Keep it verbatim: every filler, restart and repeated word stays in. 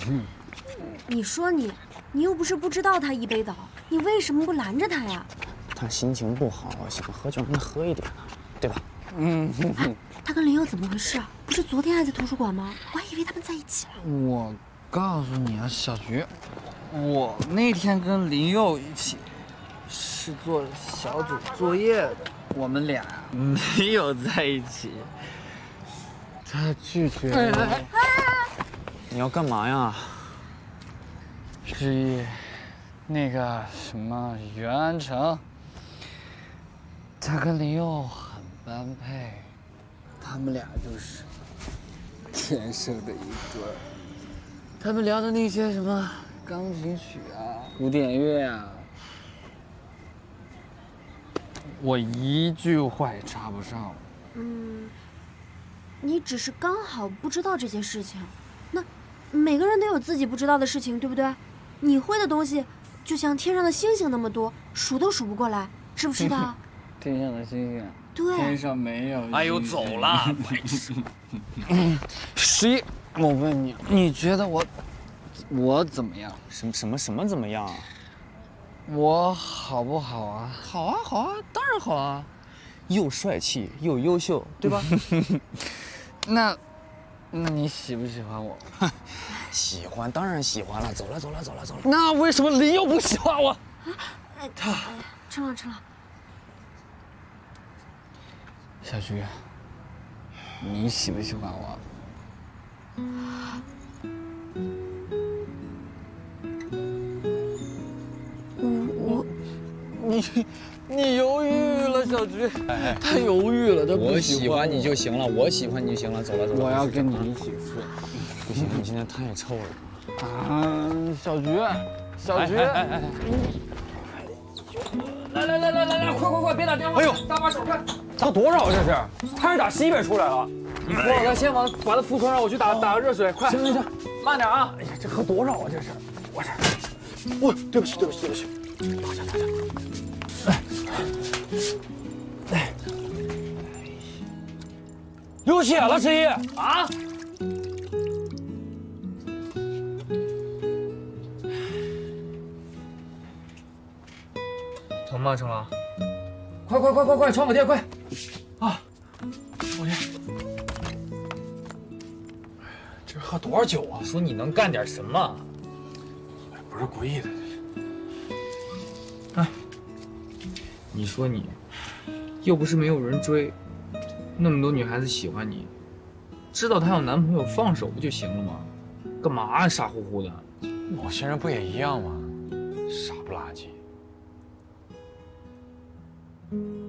你说你，你又不是不知道他一杯倒，你为什么不拦着他呀？ 他心情不好，想喝就让他喝一点呢，对吧？ 嗯。哎，他跟林佑怎么回事啊？不是昨天还在图书馆吗？我还以为他们在一起了。 我告诉你啊，小菊，我那天跟林佑一起是做小组作业的，我们俩没有在一起。他拒绝我。 你要干嘛呀？ 之一，那个什么袁安成，他跟林佑很般配，他们俩就是天生的一对儿。他们聊的那些什么钢琴曲啊、古典乐啊，我一句话也插不上。 嗯，你只是刚好不知道这些事情，那每个人都有自己不知道的事情，对不对？你会的东西，就像天上的星星那么多，数都数不过来，知不知道？ 天上的星星， 对， 天上没有。 哎呦，走了，白痴！ 十一，我问你，你觉得我，我怎么样？ 什么什么什么怎么样啊？ 我好不好啊？ 好啊，好啊，当然好啊，又帅气又优秀，对吧？ 那，那你喜不喜欢我？ 喜欢，当然喜欢了。走了，走了，走了，走了。 那为什么林佑不喜欢我？ 哎，他吃了吃了。 小菊，你喜不喜欢我？ 我我， 你你犹豫了，小菊，他犹豫了，他不我喜喜欢你就行了，我喜欢你就行了。走了，走了。 我要跟你一起睡。 不行，你今天太臭了。 啊，小菊，小菊， 来来来来来来，快快快，别打电话！哎呦，搭把手，快！ 打多少这是？他是打西北出来了。你扶好他，先往把他扶床上，我去打打个热水，快！ 行行行， 慢点啊！哎呀，这喝多少啊这是？我这，我对不起对不起对不起，大家大家。哎哎，流血了，十一啊！疼吗，成郎？快快快快快，传我爹快！啊，我爹，这是喝多少酒啊？ 说你能干点什么？ 不是故意的。 哎，你说你，又不是没有人追，那么多女孩子喜欢你，知道她有男朋友放手不就行了吗？干嘛呀，傻乎乎的？ 某些人不也一样吗？傻不拉几。